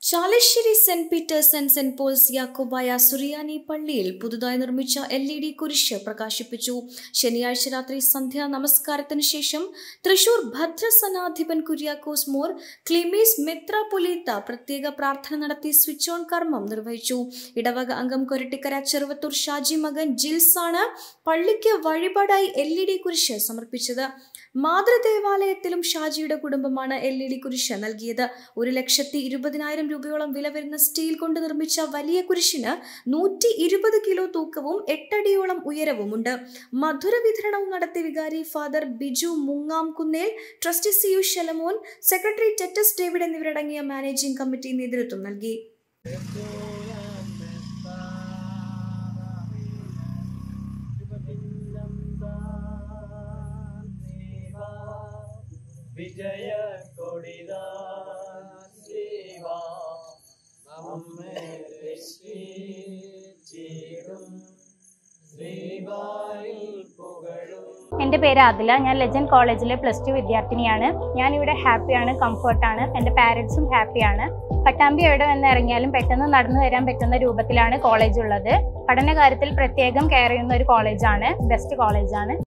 Chalissery Saint Peter's and Saint Paul's യാക്കോബായ സുറിയാനി പള്ളിയിൽ പുതുതായി നിർമ്മിച്ച LED കുരിശ് പ്രകാശിപ്പിച്ചു. ശനിയാഴ്ച രാത്രി സന്ധ്യാ നമസ്കാരത്തിന് ശേഷം തൃശൂർ ഭദ്രസനാധിപൻ കുര്യാക്കോസ് മോർ ക്ലീമീസ് മെത്രാപ്പൊലീത്ത പ്രത്യേക പ്രാർത്ഥന നടത്തി സ്വിച്ച് ഓൺ കർമ്മം നിർവഹിച്ചു. ഇടവക അംഗം കൊരട്ടിക്കര ചെറുവത്തൂർ ഷാജി മകൻ ജിൽസ് ആണ് പള്ളിക്ക് വഴിപാടായി LED കുരിശ് സമർപ്പിച്ചത്. മാതൃദേവാലയത്തിലും ഷാജിയുടെ കുടുംബമാണ് LED കുരിശ് നൽകിയത്. 1,20,000 രൂപയോളം വില വരുന്ന സ്റ്റീൽ കൊണ്ട് നിർമ്മിച്ച വലിയ കുരിശിന് 120 കിലോ തൂക്കവും 8 അടിയോളം ഉയരവുമുണ്ട്. മധുര വിതരണവും നടത്തി വികാരി father Biju Mungamkunnel, trustee CU Shalamon, secretary Titus David എന്നിവരടങ്ങിയ മാനേജിംഗ് കമ്മിറ്റി നേതൃത്വം നൽകി. വിജയ കൊടിതാ ശിവാ നമ്മെ രക്ഷിച്ചിടും ശ്രീവായിൽ പുകഴും. എൻ്റെ പേര് ആദില. ഞാൻ ലെജൻഡ് കോളേജിലെ +2 വിദ്യാർത്ഥിനിയാണ്. ഞാനിവിടെ ഹാപ്പിയാണ്, കംഫർട്ടാണ്. എൻ്റെ പാരൻസും ഹാപ്പിയാണ്. പട്ടാമ്പി എവിടെ വന്ന് ഇറങ്ങിയാലും പെട്ടെന്ന് നടന്നു വരാൻ പറ്റുന്ന രൂപത്തിലാണ് കോളേജ് ഉള്ളത്. പഠന കാര്യത്തിൽ പ്രത്യേകം കെയർ ചെയ്യുന്ന ഒരു കോളേജാണ്, ബെസ്റ്റ് കോളേജാണ്.